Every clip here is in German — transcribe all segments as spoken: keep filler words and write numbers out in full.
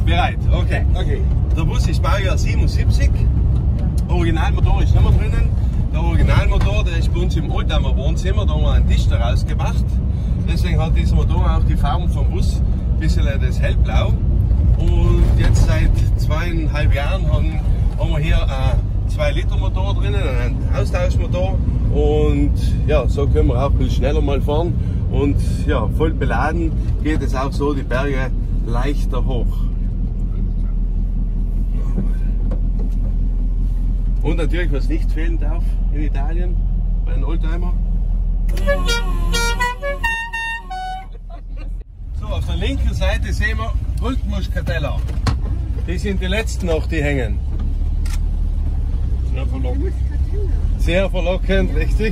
Bereit, okay. okay. Der Bus ist Baujahr siebenundsiebzig. Originalmotor ist nicht mehr drinnen. Der Originalmotor, der ist bei uns im Oldtimer Wohnzimmer, da haben wir einen Tisch daraus gemacht. Deswegen hat dieser Motor auch die Farben vom Bus, ein bisschen das hellblau. Und jetzt seit zweieinhalb Jahren haben, haben wir hier einen zwei Liter Motor drinnen, einen Austauschmotor. Und ja, so können wir auch ein bisschen schneller mal fahren. Und ja, voll beladen geht es auch so die Berge leichter hoch. Und natürlich, was nicht fehlen darf in Italien bei einem Oldtimer. So, auf der linken Seite sehen wir Goldmuskateller. Die sind die letzten noch, die hängen. Sehr verlockend. Sehr verlockend, richtig.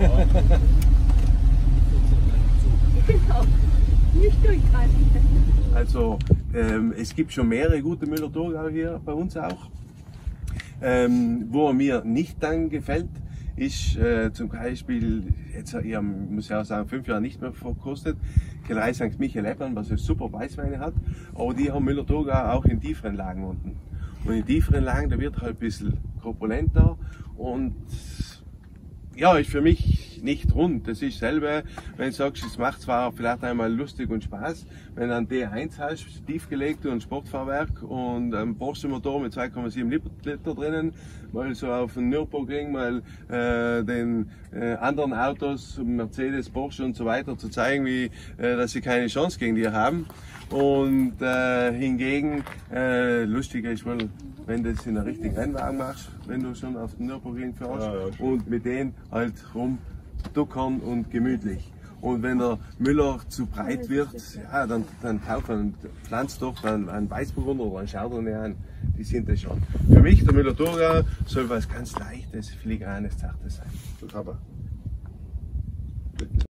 Nicht durchgreifen. Also ähm, es gibt schon mehrere gute Müller-Thurgau hier bei uns auch. Ähm, wo er mir nicht dann gefällt, ist äh, zum Beispiel, jetzt ich muss ja auch sagen, fünf Jahre nicht mehr verkostet, Kellerei Sankt Michael Eppern, was ja super Weißweine hat, aber die haben Müller-Thurgau auch in tieferen Lagen unten. Und in tieferen Lagen, da wird halt ein bisschen korpulenter und ja, ist für mich nicht rund. Das ist selber, wenn du sagst, es macht zwar vielleicht einmal lustig und Spaß, wenn du einen D eins hast, tiefgelegt und ein Sportfahrwerk und einen Porsche Motor mit zwei Komma sieben Liter drinnen, mal so auf dem Nürburgring mal äh, den äh, anderen Autos, Mercedes, Porsche und so weiter zu zeigen, wie, äh, dass sie keine Chance gegen die haben. Und äh, hingegen, äh, lustiger ist wohl, wenn du das in der richtigen Rennwagen machst, wenn du schon auf dem Nürburgring fährst, ja, ja, und mit denen halt rumduckern und gemütlich. Und wenn der Müller zu breit wird, ja, dann, dann kauft man, pflanzt doch einen, einen Weißburgunder oder einen Chardonnay an. Die sind das schon. Für mich, der Müller-Thurgau, soll was ganz Leichtes, Filigranes, Zartes sein.